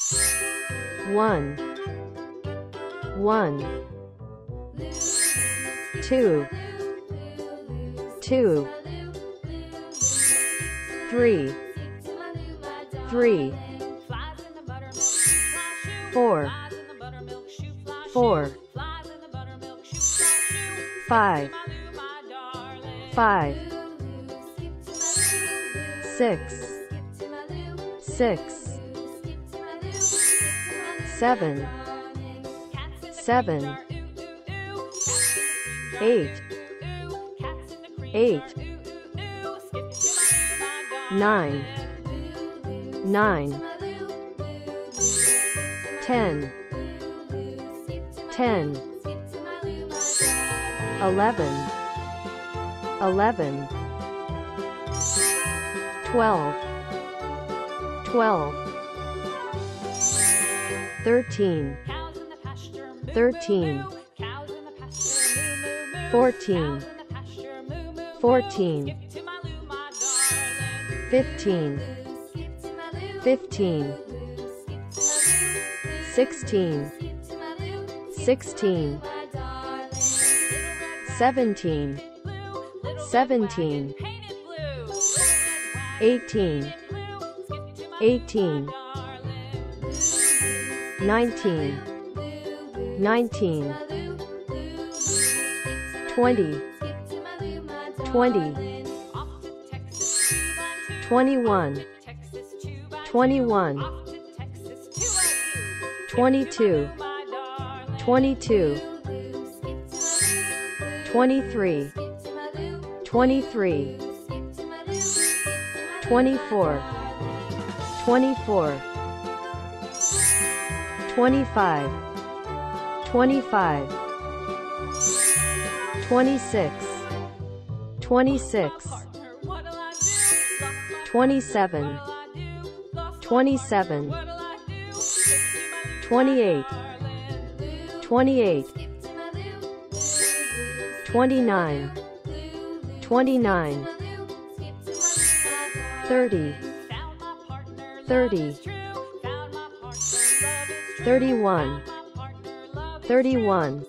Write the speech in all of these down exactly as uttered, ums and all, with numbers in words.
one, one, two, two, three, three, four, four, five, five, six, six, seven, seven, eight, eight, nine, nine, ten, ten, eleven, eleven, twelve, twelve, thirteen, thirteen, fourteen, fourteen, fifteen, fifteen, sixteen, sixteen, seventeen, seventeen, eighteen, eighteen, nineteen, nineteen, twenty, twenty, twenty-one, twenty-one, twenty-two, twenty-two, twenty-three, twenty-three, twenty-four, twenty-four, twenty-five, twenty-five, twenty-six, twenty-six, twenty-seven, twenty-seven, twenty-eight, twenty-eight, twenty-nine, twenty-nine, thirty, thirty, thirty-one, thirty-one,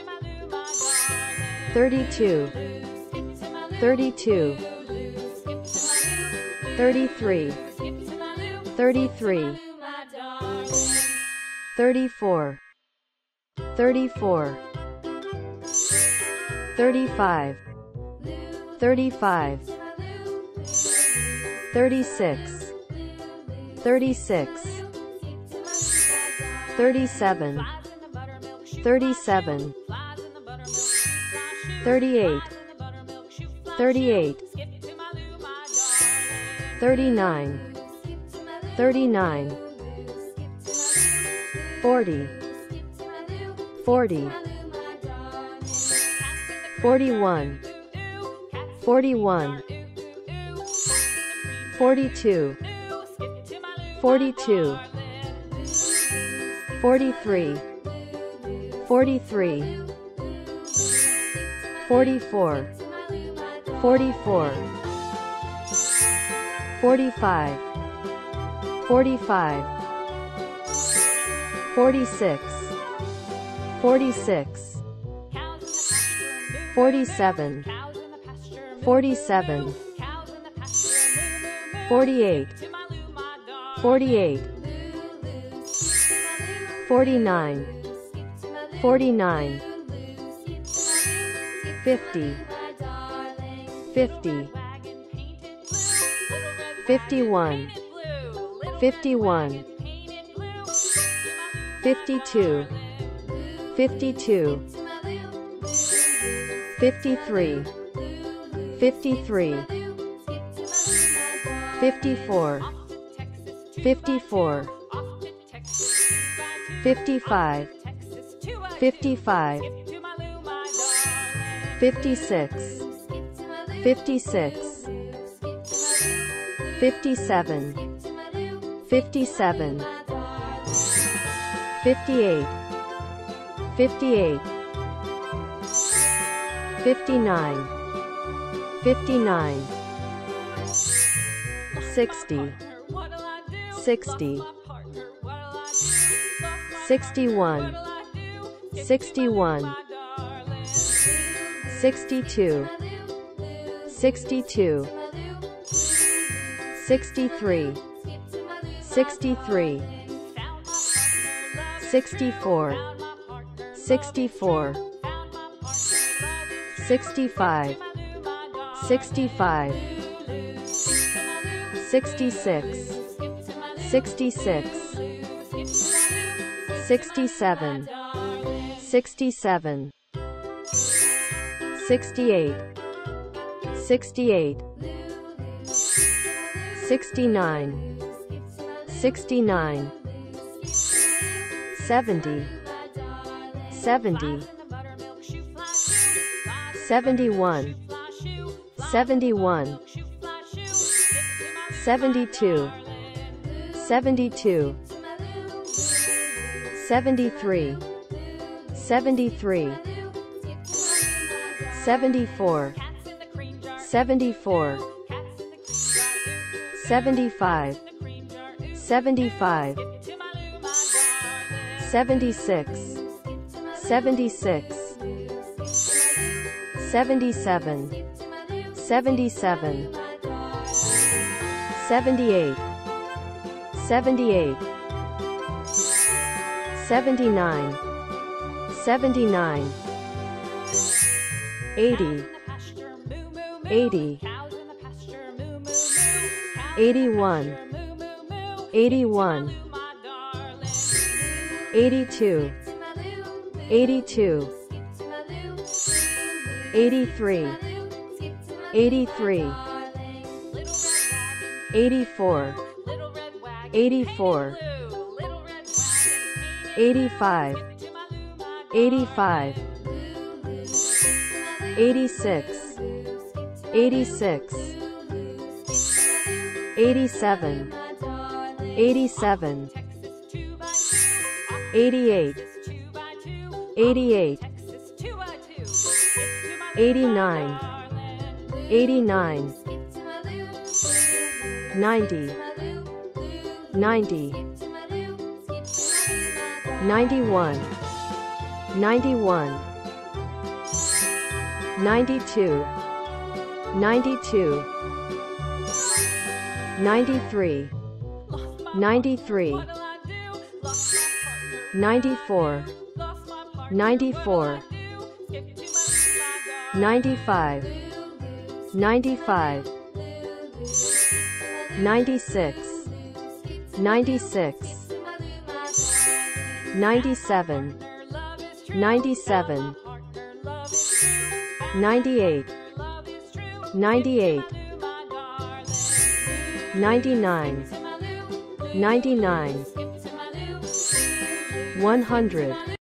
thirty-two, thirty-two, thirty-three, thirty-three, thirty-four, thirty-four, thirty-five, thirty-five, thirty-six, thirty-six, thirty-seven, thirty-seven, thirty-eight, thirty-eight, thirty-nine, thirty-nine, forty, forty, forty-one, forty-one, forty-two, forty-two, forty-three, forty-three, forty-four, forty-four, forty-five, forty-five, forty-six, forty-six, forty-seven, forty-seven, forty-eight, forty-eight, forty-nine, forty-nine, fifty, fifty, fifty-one, fifty-one, fifty-two, fifty-two, fifty-three, fifty-three, fifty-four, fifty-four, fifty-five, fifty-five, fifty-six, fifty-six, fifty-seven, fifty-seven, fifty-eight, fifty-eight, fifty-nine, fifty-nine, sixty, sixty, sixty-one, sixty-one, sixty-two, sixty-two, sixty-three, sixty-three, sixty-four, sixty-four, sixty-five, sixty-five, sixty-six, sixty-six, sixty-seven, sixty-seven, sixty-eight, sixty-eight, sixty-nine, sixty-nine, seventy, seventy, seventy-one, seventy-one, seventy-two, seventy-two, seventy-three, seventy-three, seventy-four, seventy-four, seventy-five, seventy-five, seventy-six, seventy-six, seventy-seven, seventy-seven, seventy-eight, seventy-eight, seventy-nine, seventy-nine, eighty, eighty, eighty-one, eighty-one, eighty-two, eighty-two, eighty-three, eighty-three, eighty-four, eighty-four, eighty-five, eighty-five, eighty-six, eighty-six, eighty-seven, eighty-seven, eighty-eight, eighty-eight, eighty-nine, eighty-nine, ninety, ninety, ninety-one, ninety-one, ninety-two, ninety-two, ninety-three, ninety-three, ninety-four, ninety-four, ninety-five, ninety-five, ninety-six, ninety-six, ninety-seven, ninety-seven, ninety-eight, ninety-eight, ninety-nine, ninety-nine, one hundred.